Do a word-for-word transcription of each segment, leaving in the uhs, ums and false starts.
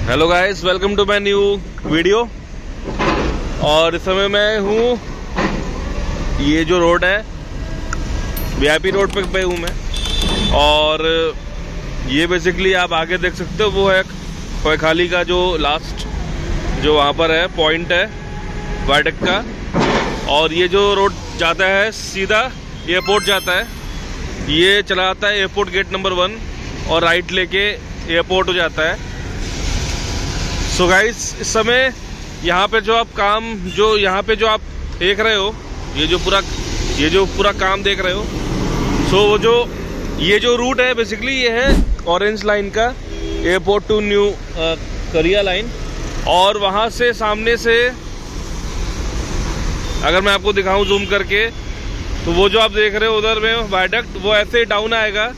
Hello guys, welcome to my new video. और इस समय मैं हूँ, ये जो रोड है वीआईपी रोड पे पे हूँ मैं। और ये बेसिकली आप आगे देख सकते हो, वो है खोएखाली का जो लास्ट जो वहाँ पर है पॉइंट है वायडक्ट का। और ये जो रोड जाता है सीधा एयरपोर्ट जाता है, ये चला जाता है एयरपोर्ट गेट नंबर वन और राइट लेके एयरपोर्ट हो जाता है। सो so गाइस, इस समय यहाँ पे जो आप काम जो यहाँ पे जो आप देख रहे हो, ये जो पूरा ये जो पूरा काम देख रहे हो, सो so वो जो ये जो रूट है बेसिकली ये है ऑरेंज लाइन का, airport to new Garia line. और वहाँ से सामने से अगर मैं आपको दिखाऊं जूम करके, तो वो जो आप देख रहे हो उधर में वायडक्ट, वो ऐसे डाउन आएगा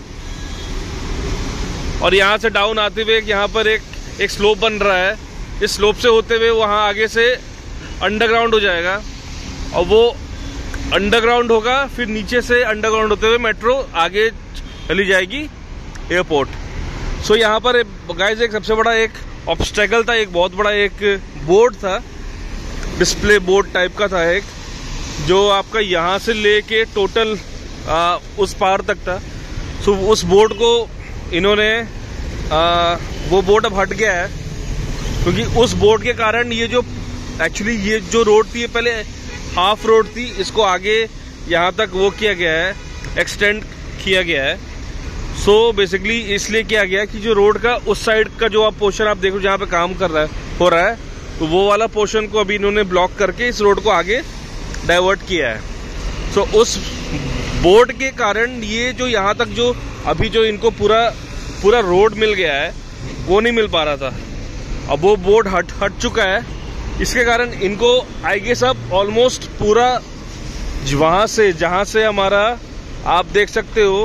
और यहाँ से डाउन आते हुए यहाँ पर एक एक स्लोप बन रहा है। इस स्लोप से होते हुए वहाँ आगे से अंडरग्राउंड हो जाएगा और वो अंडरग्राउंड होगा, फिर नीचे से अंडरग्राउंड होते हुए मेट्रो आगे चली जाएगी एयरपोर्ट। सो यहाँ पर गाइस एक सबसे बड़ा एक ऑब्स्टेकल था, एक बहुत बड़ा एक बोर्ड था, डिस्प्ले बोर्ड टाइप का था एक, जो आपका यहाँ से लेके टोटल आ, उस पार तक था। सो उस बोर्ड को इन्होंने आ, वो बोर्ड अब हट गया है, क्योंकि उस बोर्ड के कारण ये जो एक्चुअली ये जो रोड थी, ये पहले हाफ रोड थी, इसको आगे यहाँ तक वो किया गया है, एक्सटेंड किया गया है। सो so बेसिकली इसलिए किया गया कि जो रोड का उस साइड का जो आप पोर्शन आप देखो जहाँ पे काम कर रहा है हो रहा है, तो वो वाला पोर्शन को अभी इन्होंने ब्लॉक करके इस रोड को आगे डाइवर्ट किया है। सो so उस बोर्ड के कारण ये जो यहाँ तक जो अभी जो इनको पूरा पूरा रोड मिल गया है, वो नहीं मिल पा रहा था। अब वो बोर्ड हट हट चुका है, इसके कारण इनको आई गेस अब ऑलमोस्ट पूरा वहां से जहां से हमारा आप देख सकते हो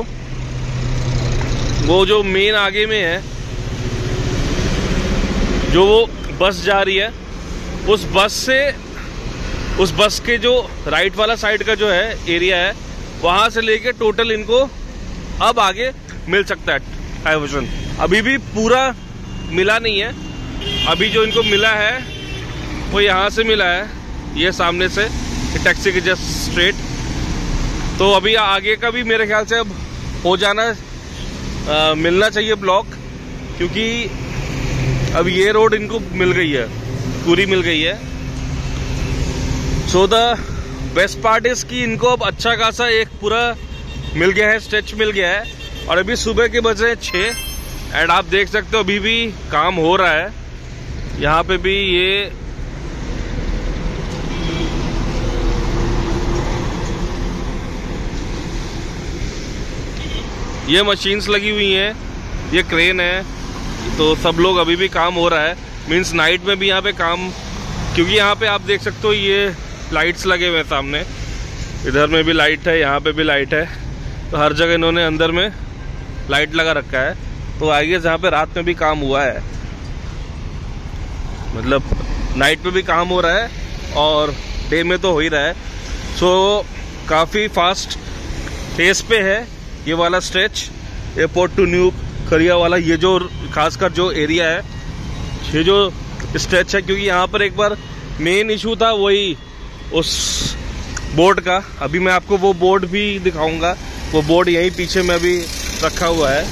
वो जो मेन आगे में है जो वो बस जा रही है, उस बस से उस बस के जो राइट वाला साइड का जो है एरिया है, वहां से लेके टोटल इनको अब आगे मिल सकता है डाइवर्जन। अभी भी पूरा मिला नहीं है, अभी जो इनको मिला है वो यहाँ से मिला है, ये सामने से टैक्सी के जस्ट स्ट्रेट। तो अभी आगे का भी मेरे ख्याल से अब हो जाना आ, मिलना चाहिए ब्लॉक, क्योंकि अब ये रोड इनको मिल गई है, पूरी मिल गई है। So the best part is कि इनको अब अच्छा खासा एक पूरा मिल गया है, स्ट्रेच मिल गया है। और अभी सुबह के बजे छः एंड आप देख सकते हो अभी भी काम हो रहा है यहाँ पे भी। ये ये मशीन्स लगी हुई हैं, ये क्रेन है, तो सब लोग अभी भी काम हो रहा है। मींस नाइट में भी यहाँ पे काम, क्योंकि यहाँ पे आप देख सकते हो ये लाइट्स लगे हुए हैं सामने, इधर में भी लाइट है, यहाँ पे भी लाइट है, तो हर जगह इन्होंने अंदर में लाइट लगा रखा है। तो आगे जहाँ पे रात में भी काम हुआ है, मतलब नाइट में भी काम हो रहा है और डे में तो हो ही रहा है। सो काफ़ी फास्ट पेस पे है ये वाला स्ट्रेच, एयरपोर्ट टू न्यू करिया वाला, ये जो खासकर जो एरिया है, ये जो स्ट्रेच है। क्योंकि यहाँ पर एक बार मेन इशू था वही उस बोर्ड का, अभी मैं आपको वो बोर्ड भी दिखाऊंगा, वो बोर्ड यहीं पीछे में अभी रखा हुआ है।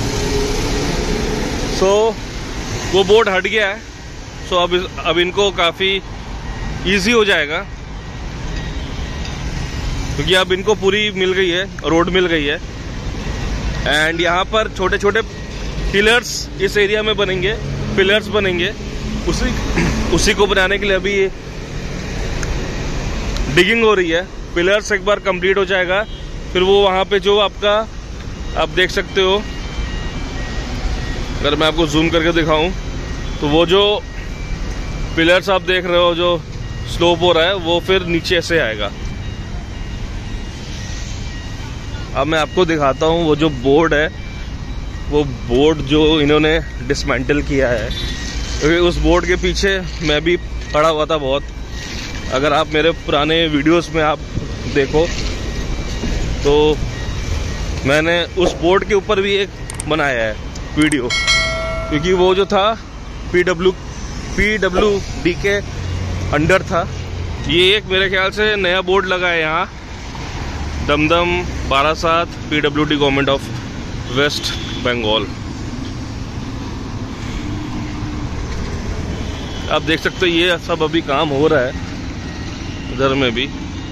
सो so, वो बोर्ड हट गया है। सो so, अब अब इनको काफ़ी इजी हो जाएगा, क्योंकि अब इनको पूरी मिल गई है, रोड मिल गई है। एंड यहाँ पर छोटे छोटे पिलर्स इस एरिया में बनेंगे, पिलर्स बनेंगे, उसी उसी को बनाने के लिए अभी डिगिंग हो रही है। पिलर्स एक बार कंप्लीट हो जाएगा, फिर वो वहाँ पे जो आपका आप देख सकते हो, अगर मैं आपको जूम करके दिखाऊं, तो वो जो पिलर्स आप देख रहे हो जो स्लोप हो रहा है, वो फिर नीचे से आएगा। अब मैं आपको दिखाता हूँ वो जो बोर्ड है, वो बोर्ड जो इन्होंने डिसमेंटल किया है, क्योंकि उस बोर्ड के पीछे मैं भी पड़ा हुआ था बहुत। अगर आप मेरे पुराने वीडियोस में आप देखो तो मैंने उस बोर्ड के ऊपर भी एक बनाया है वीडियो, क्योंकि वो जो था पीडब्ल्यू पीडब्ल्यूडी के अंडर था। ये एक मेरे ख्याल से नया बोर्ड लगा है यहाँ, Dum Dum Barasat PWD government of West Bengal. आप देख सकते हो ये सब अभी काम हो रहा है इधर में भी।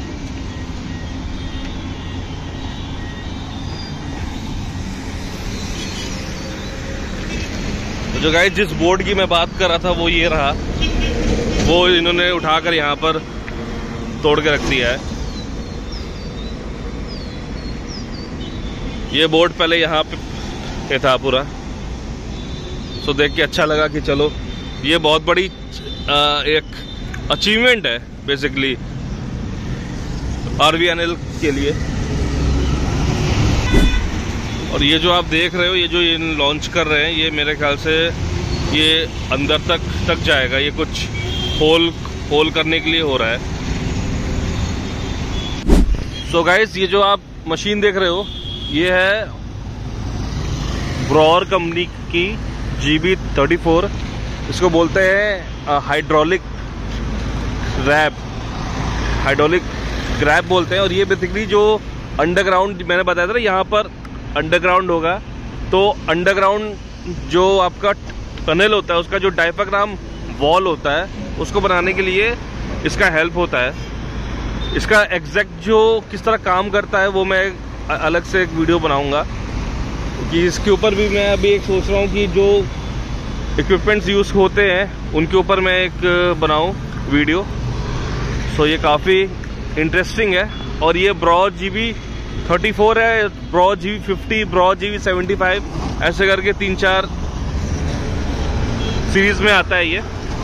जो गाइस जिस बोर्ड की मैं बात कर रहा था वो ये रहा, वो इन्होंने उठाकर यहाँ पर तोड़ के रख दिया है। ये बोर्ड पहले यहाँ पे था पूरा, सो देख के अच्छा लगा कि चलो ये बहुत बड़ी आ, एक अचीवमेंट है बेसिकली आरवीएनएल के लिए। और ये जो आप देख रहे हो, ये जो ये लॉन्च कर रहे हैं, ये मेरे ख्याल से ये अंदर तक तक जाएगा। ये कुछ होल होल करने के लिए हो रहा है। सो so गाइस, ये जो आप मशीन देख रहे हो, ये है ब्रॉर कंपनी की जी बी थर्टी फोर। इसको बोलते हैं हाइड्रोलिक ग्रैब, हाइड्रोलिक ग्रैब बोलते हैं। और ये बेसिकली जो अंडरग्राउंड मैंने बताया था ना, यहाँ पर अंडरग्राउंड होगा, तो अंडरग्राउंड जो आपका टनल होता है, उसका जो डायफ्राम वॉल होता है, उसको बनाने के लिए इसका हेल्प होता है। इसका एग्जैक्ट जो किस तरह काम करता है वो मैं अलग से एक वीडियो बनाऊंगा, कि इसके ऊपर भी मैं अभी एक सोच रहा हूँ कि जो इक्विपमेंट्स यूज़ होते हैं उनके ऊपर मैं एक बनाऊं वीडियो। सो ये काफ़ी इंटरेस्टिंग है। और ये ब्रॉ जी बी थर्टी फोर है, ब्रॉ जी बी फिफ्टी, ब्रॉ जी बी सेवेंटी फाइव, ऐसे करके तीन चार सीरीज में आता है ये।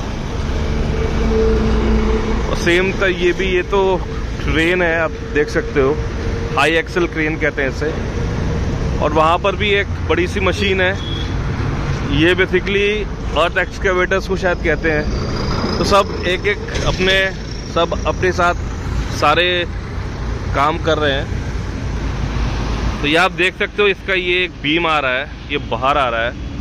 और सेम तो ये भी, ये तो क्रेन है, आप देख सकते हो, हाई एक्सल क्रेन कहते हैं इसे। और वहाँ पर भी एक बड़ी सी मशीन है, ये बेसिकली अर्थ एक्सकेवेटर्स को शायद कहते हैं। तो सब एक एक अपने सब अपने साथ सारे काम कर रहे हैं। तो ये आप देख सकते हो, इसका ये एक बीम आ रहा है, ये बाहर आ रहा है।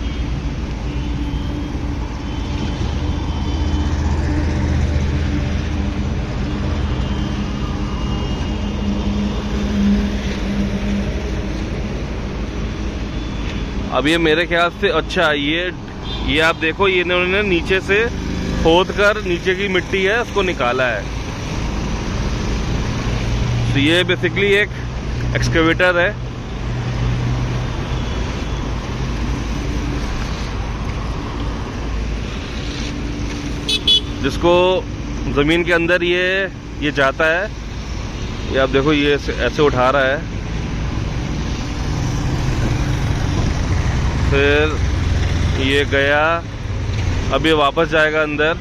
अब ये मेरे ख्याल से, अच्छा ये ये आप देखो, ये इन्होंने नीचे से खोद कर नीचे की मिट्टी है उसको निकाला है। तो ये बेसिकली एक एक्सकेवेटर है। जिसको जमीन के अंदर ये ये जाता है। ये आप देखो, ये ऐसे उठा रहा है, फिर ये गया, अब ये वापस जाएगा अंदर।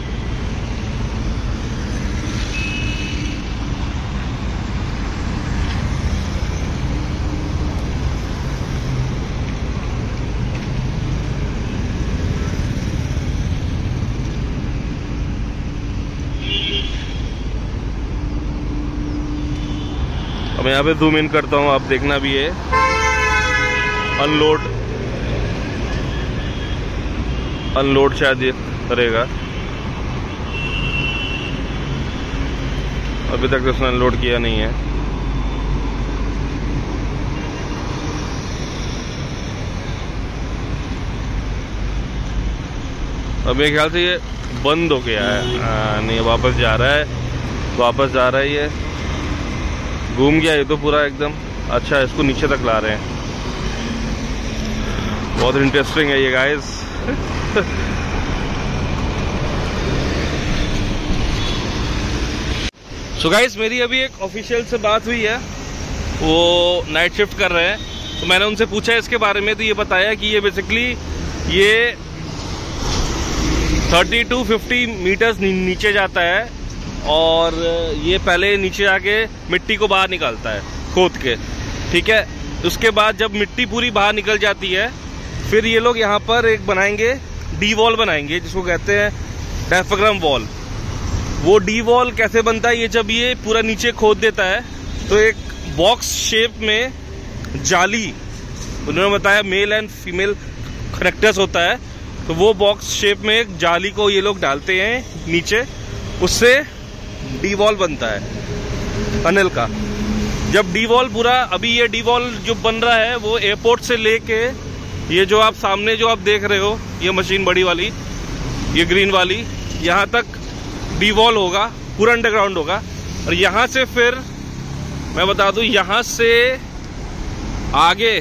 अब यहाँ पे जूम इन करता हूँ, आप देखना भी है। अनलोड अनलोड शायद ये करेगा, अभी तक तो उसने अनलोड किया नहीं है। अब मेरे ख्याल से ये बंद हो गया है। आ, नहीं, वापस जा रहा है, वापस जा रहा है, ये घूम गया ये तो पूरा एकदम। अच्छा, इसको नीचे तक ला रहे हैं। बहुत इंटरेस्टिंग है ये गाइस। सो गाइस, मेरी अभी एक ऑफिशियल से बात हुई है, वो नाइट शिफ्ट कर रहे हैं। तो मैंने उनसे पूछा इसके बारे में, तो ये बताया कि ये बेसिकली ये थर्टी टू फिफ्टी मीटर्स नीचे जाता है, और ये पहले नीचे आके मिट्टी को बाहर निकालता है खोद के, ठीक है। उसके बाद जब मिट्टी पूरी बाहर निकल जाती है, फिर ये लोग यहाँ पर एक बनाएंगे, डी वॉल बनाएंगे, जिसको कहते हैं डायफ्राम वॉल। वो डी वॉल कैसे बनता है, ये जब ये पूरा नीचे खोद देता है तो एक बॉक्स शेप में जाली, उन्होंने बताया मेल एंड फीमेल कनेक्टर्स होता है, तो वो बॉक्स शेप में एक जाली को ये लोग डालते हैं नीचे, उससे डी वॉल बनता है टनल का। जब डी वॉल पूरा, अभी ये डी वॉल जो बन रहा है वो एयरपोर्ट से लेके ये जो आप सामने जो आप देख रहे हो ये मशीन बड़ी वाली, ये ग्रीन वाली, यहाँ तक डी वॉल होगा, पूरा अंडरग्राउंड होगा। और यहाँ से फिर मैं बता दूं, यहाँ से आगे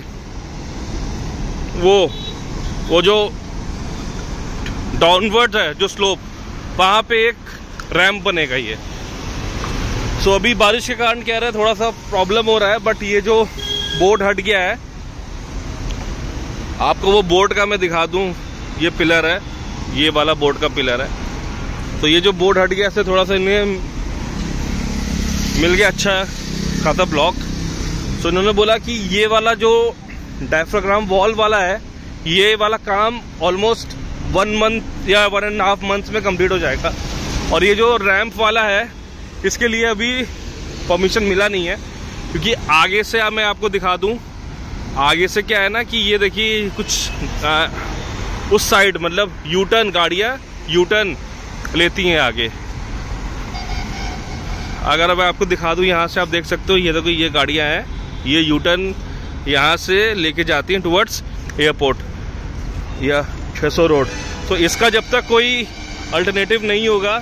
वो वो जो डाउनवर्ड है जो स्लोप, वहाँ पे एक रैंप बनेगा ये। सो so, अभी बारिश के कारण क्या रहा है, थोड़ा सा प्रॉब्लम हो रहा है, बट ये जो बोर्ड हट गया है, आपको वो बोर्ड का मैं दिखा दूं, ये पिलर है, ये वाला बोर्ड का पिलर है। तो ये जो बोर्ड हट गया इससे थोड़ा सा इन्हें मिल गया अच्छा खासा ब्लॉक। तो इन्होंने बोला कि ये वाला जो डायफ्राग्राम वॉल वाला है, ये वाला काम ऑलमोस्ट वन मंथ या वन एंड हाफ मंथ में कंप्लीट हो जाएगा। और ये जो रैंप वाला है, इसके लिए अभी परमिशन मिला नहीं है, क्योंकि आगे से अब मैं आपको दिखा दूं, आगे से क्या है ना कि ये देखिए कुछ आ, उस साइड मतलब यू टर्न, गाड़ियाँ यू टर्न लेती हैं आगे। अगर अब मैं आपको दिखा दूं, यहाँ से आप देख सकते हो, ये देखो ये गाड़ियाँ हैं, ये यू टर्न यहाँ से लेके जाती हैं टुवर्ड्स एयरपोर्ट या छह सौ रोड। तो इसका जब तक कोई अल्टरनेटिव नहीं होगा,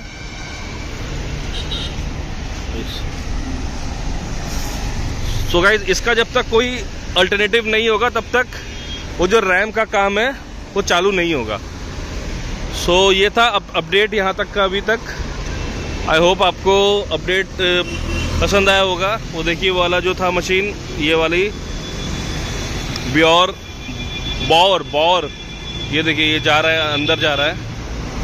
सो गाइस इसका जब तक कोई अल्टरनेटिव नहीं होगा तब तक वो जो रैम का काम है वो चालू नहीं होगा। सो so, ये था अप, अपडेट यहाँ तक का अभी तक। आई होप आपको अपडेट पसंद आया होगा। वो देखिए वाला जो था मशीन, ये वाली ब्योर बॉर बॉर ये देखिए ये जा रहा है, अंदर जा रहा है।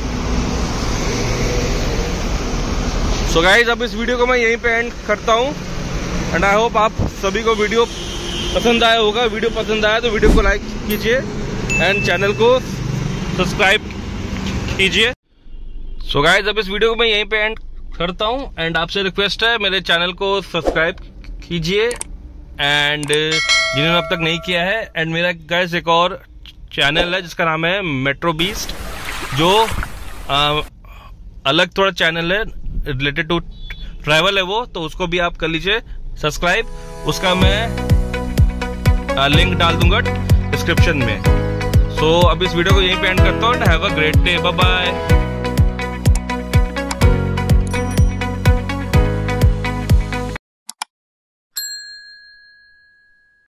सो गाइज अब इस वीडियो को मैं यहीं पे एंड करता हूँ, एंड आई होप आप सभी को वीडियो पसंद आया होगा। वीडियो पसंद आया तो वीडियो को लाइक कीजिए एंड चैनल को सब्सक्राइब कीजिए। सो गाइज अब इस वीडियो को मैं यहीं पे एंड करता हूँ, एंड आपसे रिक्वेस्ट है मेरे चैनल को सब्सक्राइब कीजिए एंड जिन्होंने अब तक नहीं किया है। एंड मेरा गाइज एक और चैनल है जिसका नाम है मेट्रो बीस्ट, जो आ, अलग थोड़ा चैनल है रिलेटेड टू ट्रैवल है वो, तो उसको भी आप कर लीजिए सब्सक्राइब। उसका मैं आ, लिंक डाल दूंगा डिस्क्रिप्शन में। सो so, अब इस वीडियो को यहीं पे एंड करता हूँ। Have a great day, bye bye.